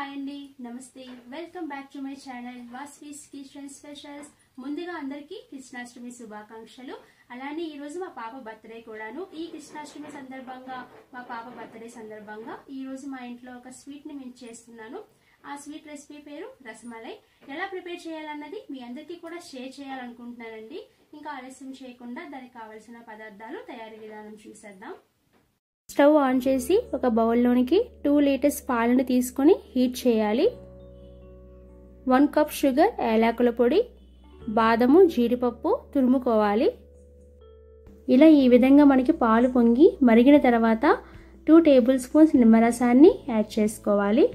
Hi అండి, నమస్తే. Welcome back to my channel Vasvi's kitchen specials. ముందుగా అందరికీ కృష్ణాష్టమి శుభాకాంక్షలు. అలానే ఈ రోజు మా పాప బర్త్డే కూడాను. ఈ కృష్ణాష్టమి సందర్భంగా, మా పాప బర్త్డే సందర్భంగా ఈ రోజు మా ఇంట్లో ఒక స్వీట్ ని నేను చేస్తున్నాను. ఆ స్వీట్ రెసిపీ పేరు రసమలై. ఎలా ప్రిపేర్ చేయాలన్నది మీ అందరికీ కూడా షేర్ చేయాలనుకుంటున్నానండి. ఇంకా ఆలస్యం చేయకుండా దానికి కావలసిన పదార్థాలు, తయారీ విధానం చూసేద్దాం. స్టవ్ ఆన్ చేసి ఒక బౌల్లోనికి 2 లీటర్స్ పాలను తీసుకొని హీట్ చేయాలి. 1 కప్ షుగర్, ఏలకుల పొడి, బాదము, జీడిపప్పు తురుముకోవాలి. ఇలా ఈ విధంగా మనకి పాలు పొంగి మరిగిన తర్వాత 2 టేబుల్ స్పూన్స్ నిమ్మరసాన్ని యాడ్ చేసుకోవాలి.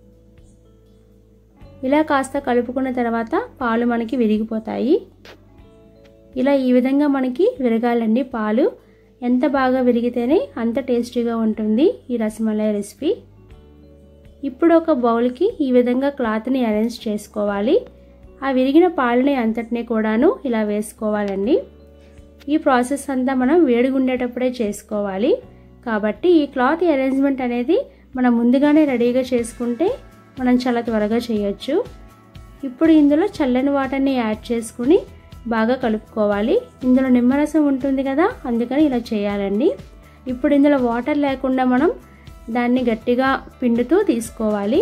ఇలా కాస్త కలుపుకున్న తర్వాత పాలు మనకి విరిగిపోతాయి. ఇలా ఈ విధంగా మనకి విరగాలండి పాలు. ఎంత బాగా విరిగితేనే అంత టేస్టీగా ఉంటుంది ఈ రసమలై రెసిపీ. ఇప్పుడు ఒక బౌల్కి ఈ విధంగా క్లాత్ని అరేంజ్ చేసుకోవాలి. ఆ విరిగిన పాలని అంతటినీ కూడాను ఇలా వేసుకోవాలండి. ఈ ప్రాసెస్ అంతా మనం వేడిగా ఉండేటప్పుడే చేసుకోవాలి. కాబట్టి ఈ క్లాత్ అరేంజ్మెంట్ అనేది మనం ముందుగానే రెడీగా చేసుకుంటే మనం చాలా త్వరగా చేయొచ్చు. ఇప్పుడు ఇందులో చల్లని వాటర్ని యాడ్ చేసుకుని బాగా కలుపుకోవాలి. ఇందులో నిమ్మరసం ఉంటుంది కదా, అందుకని ఇలా చేయాలండి. ఇప్పుడు ఇందులో వాటర్ లేకుండా మనం దాన్ని గట్టిగా పిండుతూ తీసుకోవాలి.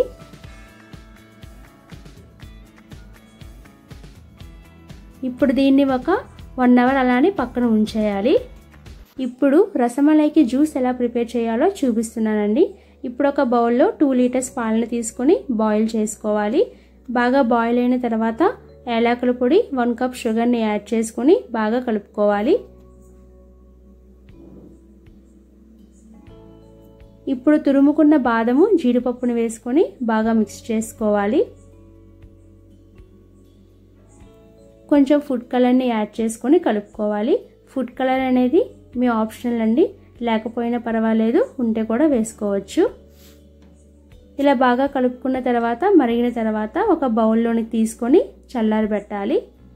ఇప్పుడు దీన్ని ఒక 1 అవర్ అలానే పక్కన ఉంచేయాలి. ఇప్పుడు రసమలైకి జ్యూస్ ఎలా ప్రిపేర్ చేయాలో చూపిస్తున్నానండి. ఇప్పుడు ఒక బౌల్లో 2 లీటర్స్ పాలను తీసుకొని బాయిల్ చేసుకోవాలి. బాగా బాయిల్ అయిన తర్వాత ఏలకుల పొడి, 1 కప్ షుగర్ని యాడ్ చేసుకొని బాగా కలుపుకోవాలి. ఇప్పుడు తురుముకున్న బాదము, జీడిపప్పును వేసుకొని బాగా మిక్స్ చేసుకోవాలి. కొంచెం ఫుడ్ కలర్ని యాడ్ చేసుకొని కలుపుకోవాలి. ఫుడ్ కలర్ అనేది మీ ఆప్షనల్ అండి, లేకపోయినా పర్వాలేదు, ఉంటే కూడా వేసుకోవచ్చు. ఇలా బాగా కలుపుకున్న తర్వాత మరిగిన తర్వాత ఒక బౌల్లోని తీసుకొని చల్లారబెట్టాలి.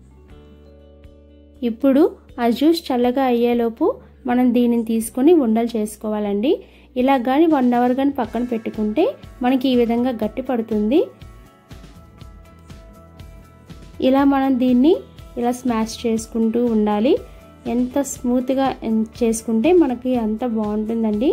ఇప్పుడు ఆ జ్యూస్ చల్లగా అయ్యేలోపు మనం దీనిని తీసుకొని ఉండలు చేసుకోవాలండి. ఇలా కానీ 1 అవర్ కానీ పక్కన పెట్టుకుంటే మనకి ఈ విధంగా గట్టి పడుతుంది. ఇలా మనం దీన్ని ఇలా స్మాష్ చేసుకుంటూ ఉండాలి. ఎంత స్మూత్గా చేసుకుంటే మనకి అంత బాగుంటుందండి.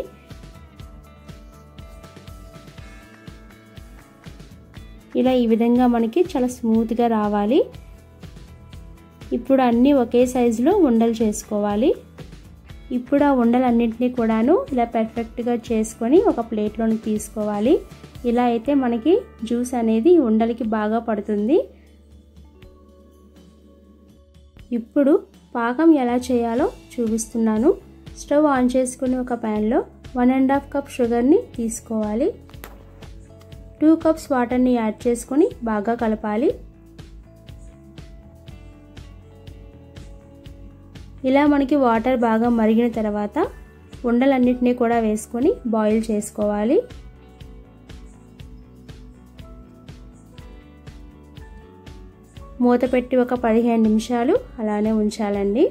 ఇలా ఈ విధంగా మనకి చాలా స్మూత్గా రావాలి. ఇప్పుడు అన్నీ ఒకే సైజులో ఉండలు చేసుకోవాలి. ఇప్పుడు ఆ ఉండలన్నింటినీ కూడాను ఇలా పర్ఫెక్ట్గా చేసుకొని ఒక ప్లేట్లోకి తీసుకోవాలి. ఇలా అయితే మనకి జ్యూస్ అనేది ఉండలకి బాగా పడుతుంది. ఇప్పుడు పాకం ఎలా చేయాలో చూపిస్తున్నాను. స్టవ్ ఆన్ చేసుకుని ఒక ప్యాన్లో 1.5 కప్ షుగర్ని తీసుకోవాలి. 2 కప్స్ వాటర్ని యాడ్ చేసుకొని బాగా కలపాలి. ఇలా మనకి వాటర్ బాగా మరిగిన తర్వాత ఉండలన్నిటినీ కూడా వేసుకొని బాయిల్ చేసుకోవాలి. మూత పెట్టి ఒక 15 నిమిషాలు అలానే ఉంచాలండి.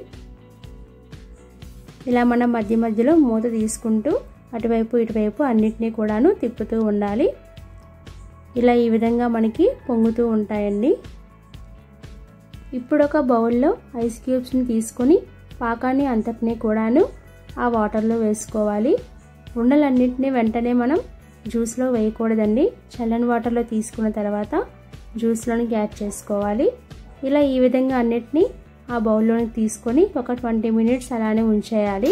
ఇలా మనం మధ్య మధ్యలో మూత తీసుకుంటూ అటువైపు ఇటువైపు అన్నిటినీ కూడాను తిప్పుతూ ఉండాలి. ఇలా ఈ విధంగా మనకి పొంగుతూ ఉంటాయండి. ఇప్పుడు ఒక బౌల్లో ఐస్ క్యూబ్స్ని తీసుకొని పాకాన్ని అంతటినీ కూడాను ఆ వాటర్లో వేసుకోవాలి. ఉండలన్నింటినీ వెంటనే మనం జ్యూస్లో వేయకూడదండి. చల్లని వాటర్లో తీసుకున్న తర్వాత జ్యూస్లోనికి యాడ్ చేసుకోవాలి. ఇలా ఈ విధంగా అన్నిటినీ ఆ బౌల్లోనికి తీసుకొని ఒక 20 మినిట్స్ అలానే ఉంచేయాలి.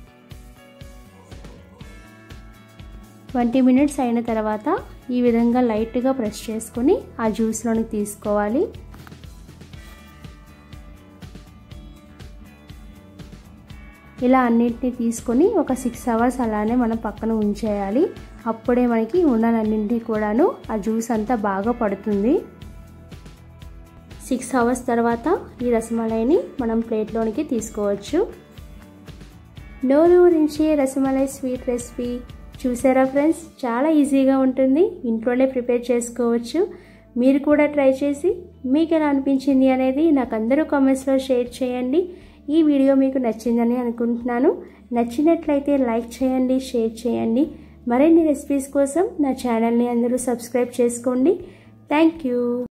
20 మినిట్స్ అయిన తర్వాత ఈ విధంగా లైట్గా ప్రెస్ చేసుకొని ఆ జ్యూస్లోనికి తీసుకోవాలి. ఇలా అన్నింటినీ తీసుకొని ఒక 6 అవర్స్ అలానే మనం పక్కన ఉంచేయాలి. అప్పుడే మనకి ఉండలన్నింటినీ కూడాను ఆ జ్యూస్ అంతా బాగా పడుతుంది. 6 అవర్స్ తర్వాత ఈ రసమలైని మనం ప్లేట్లోనికి తీసుకోవచ్చు. నోరూరించే రసమలై స్వీట్ రెసిపీ చూసారా ఫ్రెండ్స్? చాలా ఈజీగా ఉంటుంది, ఇంట్లోనే ప్రిపేర్ చేసుకోవచ్చు. మీరు కూడా ట్రై చేసి మీకు ఎలా అనిపించింది అనేది నాకు అందరూ కామెంట్స్లో షేర్ చేయండి. ఈ వీడియో మీకు నచ్చిందని అనుకుంటున్నాను. నచ్చినట్లయితే లైక్ చేయండి, షేర్ చేయండి. మరిన్ని రెసిపీస్ కోసం నా ఛానల్ని అందరూ సబ్స్క్రైబ్ చేసుకోండి. Thank you.